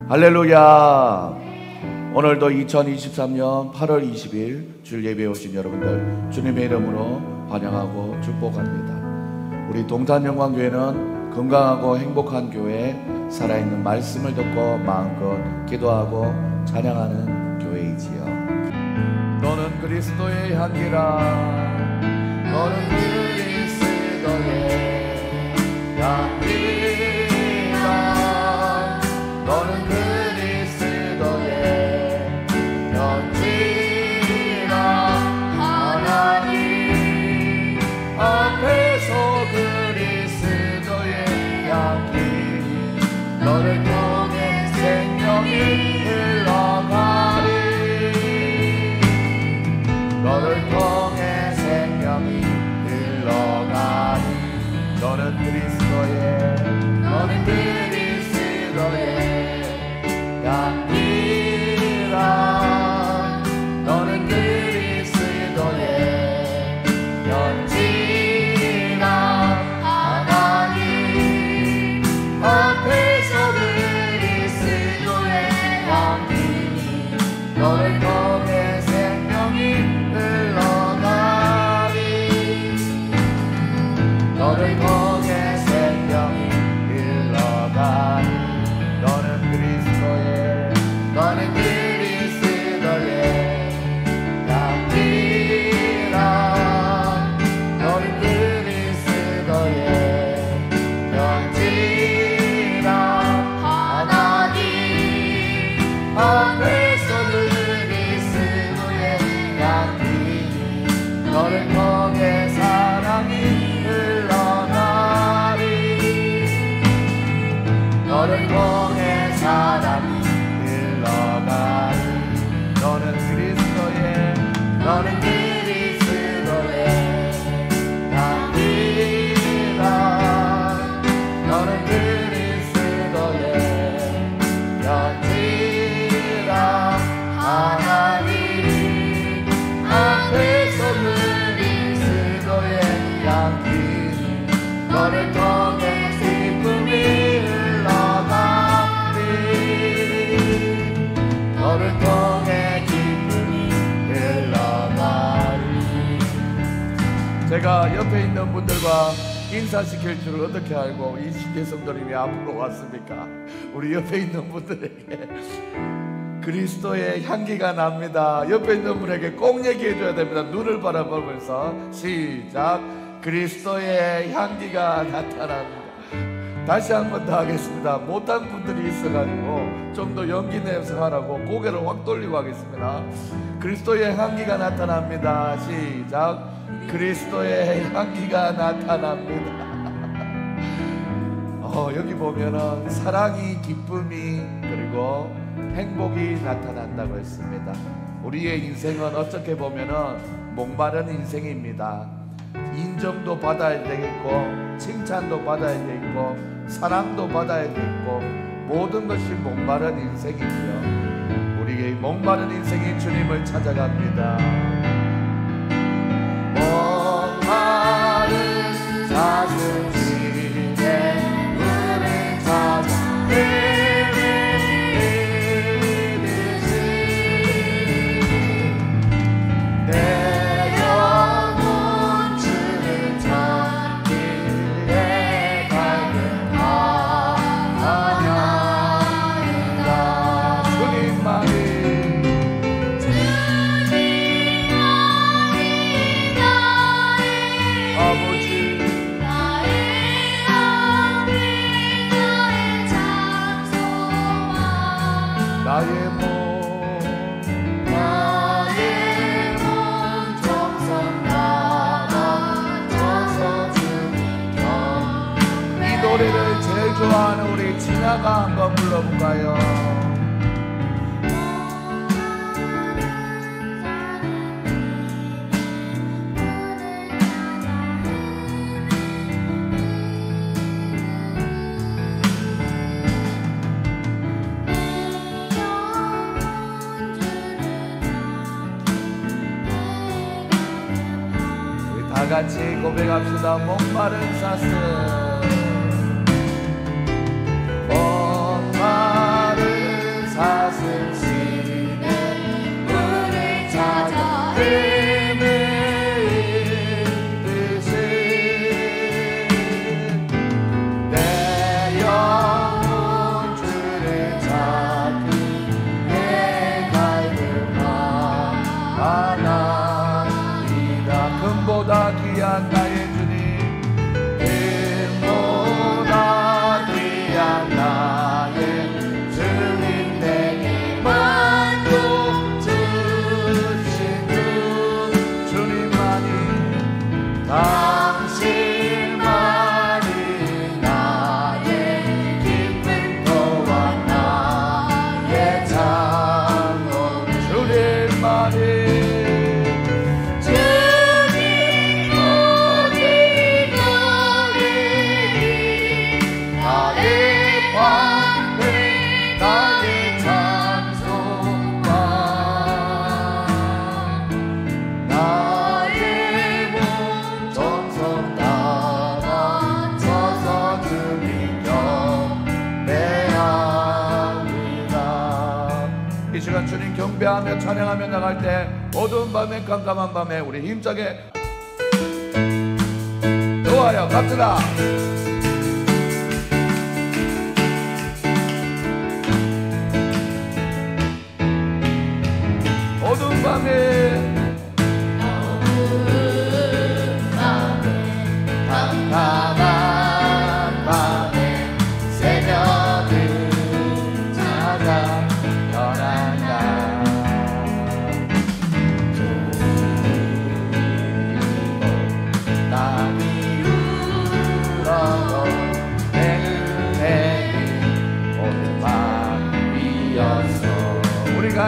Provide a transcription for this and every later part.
할렐루야. 오늘도 2023년 8월 20일 주일 예배에 오신 여러분들 주님의 이름으로 환영하고 축복합니다. 우리 동탄영광교회는 건강하고 행복한 교회, 살아있는 말씀을 듣고 마음껏 기도하고 찬양하는 교회이지요. 너는 그리스도의 향기라. 너는 그리스도의 향기라. 너는 그리스도의 편지라. 하나님 앞에서 그리스도의 향기 너를 통해 생명이 흘러가리. 너를 통해 생명이 흘러가리. 너는 그리스도의 향기라. 너는 그리스도의 편지라. 하나님 앞에서 그리스도의 향기 너를 통해 생명이 흘러가리. 너를 통해 생명이 흘러가리. 너는 그리스도의 향기라. 너는 그리스도의 편지라. 하나님 앞에서 그리스도의 향기 너를 통해 사랑이 흘러가리. 너를 통해 사랑이 흘러가리. 너는 그리스도의 향기라. 너는 그리스도의 편지라. 하나님 앞에서 그리스도의 향기 너를 통해 기쁨이 흘러가리. 너를 통해 기쁨이 흘러가리. 제가 옆에 있는 분들과 인사시킬 줄을 어떻게 알고 이 시대 성도님이 앞으로 왔습니까? 우리 옆에 있는 분들에게 그리스도의 향기가 납니다. 옆에 있는 분에게 꼭 얘기해 줘야 됩니다. 눈을 바라보면서 시작. 그리스도의 향기가 나타납니다. 다시 한 번 더 하겠습니다. 못한 분들이 있어가지고 좀 더 연기 내서 하라고 고개를 확 돌리고 하겠습니다. 그리스도의 향기가 나타납니다. 시작. 그리스도의 향기가 나타납니다. 여기 보면은 사랑이, 기쁨이, 그리고 행복이 나타난다고 했습니다. 우리의 인생은 어떻게 보면은 목마른 인생입니다. 인정도 받아야 되겠고, 칭찬도 받아야 되겠고, 사랑도 받아야 되겠고, 모든 것이 목마른 인생이고요. 우리의 목마른 인생이 주님을 찾아갑니다. 목마른 사슴집에 물을 찾아 노래를 제일 좋아하는 우리 진아가 한번 불러볼까요? 우리 다 같이 고백합시다. 목마른 사슴 목마른 시간 주님 경배하며 찬양하며 나갈 때 어두운 밤에 깜깜한 밤에 우리 힘차게 좋아요. 갑시다. 어두운 밤에 깜깜한 밤에 새벽을 찾아 떠난다. 땅이 울어도 내 눈에는 오늘 밤이었어. 우리가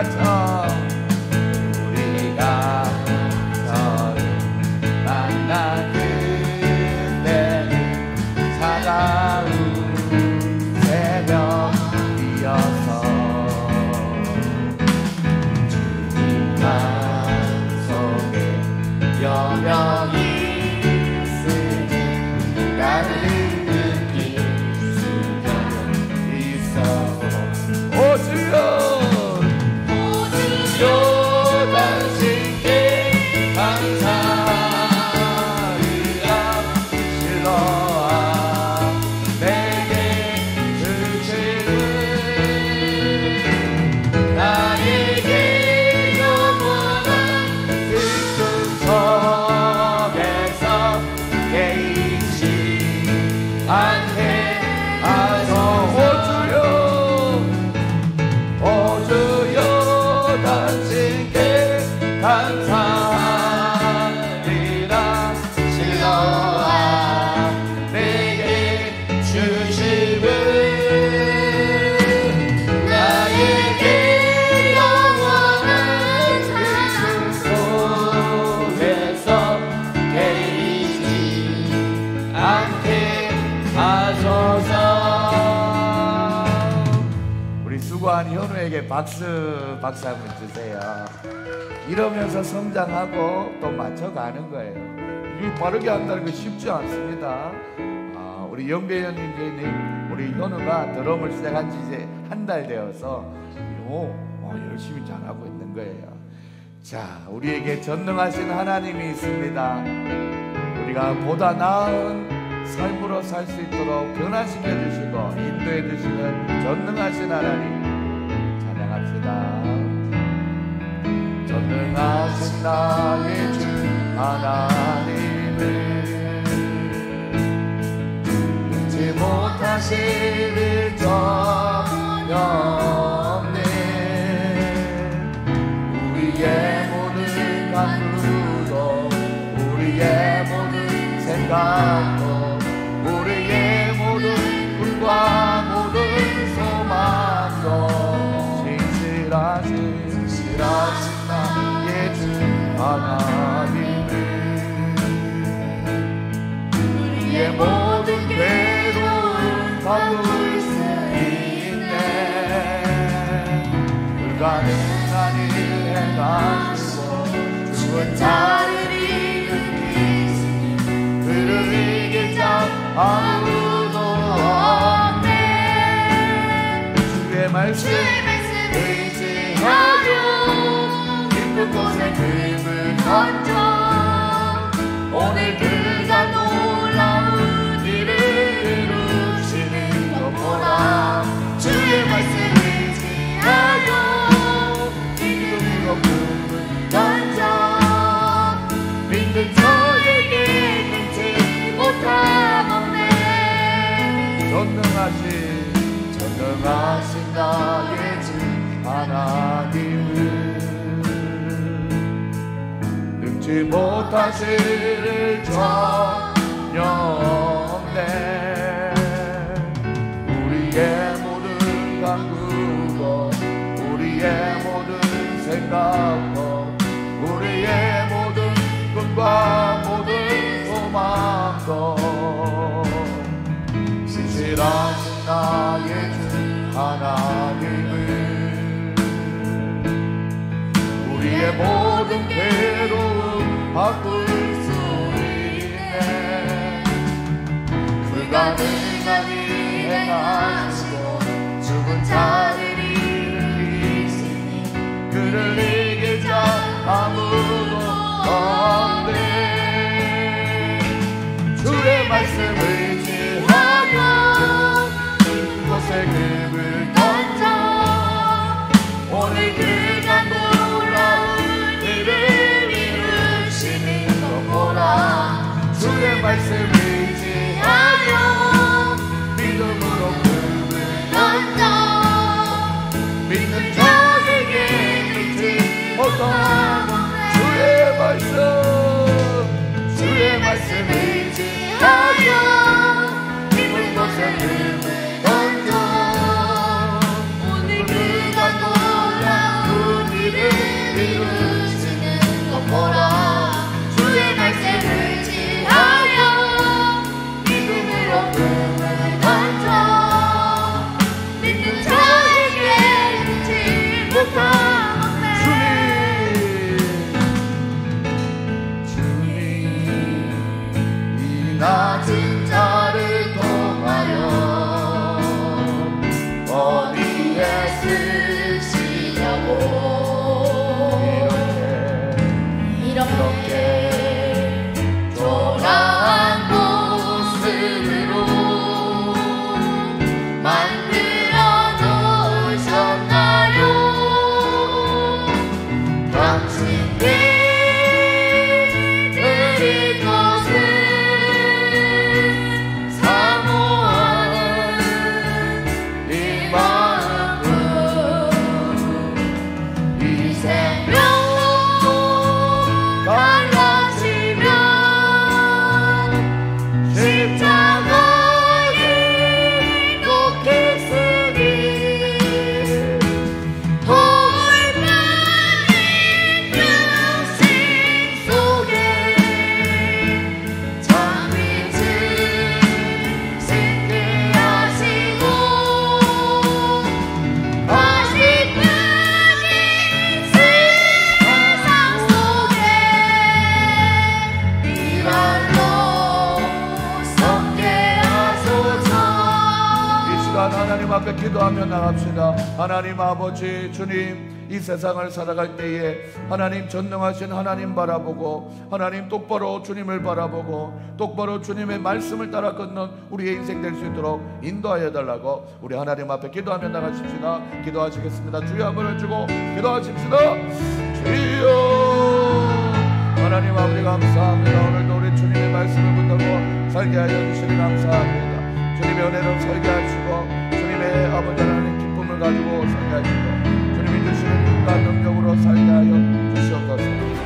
만난 그때는 차가운 새벽이어서 주님 속에 여명이 있으니 나를 느낄 수가 있어. 오 주여 당신께 감사리라. 실로아 내게 주시는 나에게 영원한 기쁨 속에서 개의치 않게 하소. 오 주여 당신께 감사리라. 실로아 내게 주심은 나에게 영원한 기쁨 속에서 개의치 않게 하소서. 우리 수고한 현우에게 박수 한번 주세요. 이러면서 성장하고 또 맞춰가는 거예요. 이게 빠르게 한다는 거 쉽지 않습니다. 우리 영배현님, 우리 현우가 드럼을 시작한 지 이제 한 달 되어서 열심히 잘하고 있는 거예요. 자, 우리에게 전능하신 하나님이 있습니다. 우리가 보다 나은 삶으로 살 수 있도록 변화시켜 주시고 인도해 주시는 전능하신 하나님 찬양합시다. 전능하신 나의 주 하나님을 잊지 못하실 전혀 없네. 우리의 모든 간구도 우리의 모든 생각도 우리의 모든 꿈과 모든 소망도 신실하신 나의 주 하나님을 우리의 모든 괴로움 바꿀 수 있네. 불가능한 일 행하시고 죽은 자를 일으키시니 그를 이길 자 아무도 없네. 주의 말씀 의지하여 깊은 곳에 금을 던져 오늘 그가 놀라운 일을 이루시는 것 보라. 주의 말씀 의지하여 믿음으로 금을 던져 믿는 저에게 능치 못함 없네. 전능하신 나의 주 하나님을 능치 못하실 일 전혀 없네. 우리의 모든 간구도 우리의 모든 생각도 우리의 모든 꿈과 모든 소망도 신실하신 나의 주 하나님을 우리의 모든 괴로움 바꿀 수 있네. 불가능한 일 행하시고 죽은 자를 일으키시니 말씀 의지하여 믿음으로 꿈을 던져 믿는 자에게 믿지 못하고 주의 말씀 의지하여 깊은 곳에 눈을 던져 오늘 그가 놀라운 일을 이루시는 것 보라 주의 말씀 의지하여 믿음으로 꿈을 던져 믿는 자에게 믿지 못하네 주님 이 낮은 자를 통하여 어디에 쓰시냐고 이렇게 초라한 모습으로 만들어 놓으셨나요 당신이 드릴 것을 사모하는 이 마음으로 이 생명 갈라지면 십자가에 놓겠으니 돌판인 육신 속에 잠이지 신게 하시고 아직까지 세상 속에 이발로 섞게 하소서 이 시간 하나님 앞에 기도하며 나갑시다. 하나님 아버지 주님 이 세상을 살아갈 때에 하나님 전능하신 하나님 바라보고 하나님 똑바로 주님을 바라보고 똑바로 주님의 말씀을 따라 걷는 우리의 인생 될 수 있도록 인도하여 달라고 우리 하나님 앞에 기도하며 나가십시다. 기도하시겠습니다. 주여 한번 주고 기도하십시다. 주여 하나님 아버지 감사합니다. 오늘도 우리 주님의 말씀을 붙들고 살게 하여 주시니 감사합니다. 주님의 은혜로 살게 하시고 주님의 아버지 하나님 기쁨을 가지고 살게 하시고 주님이 주시는 힘과 능력으로 살게 하여 주시옵소서.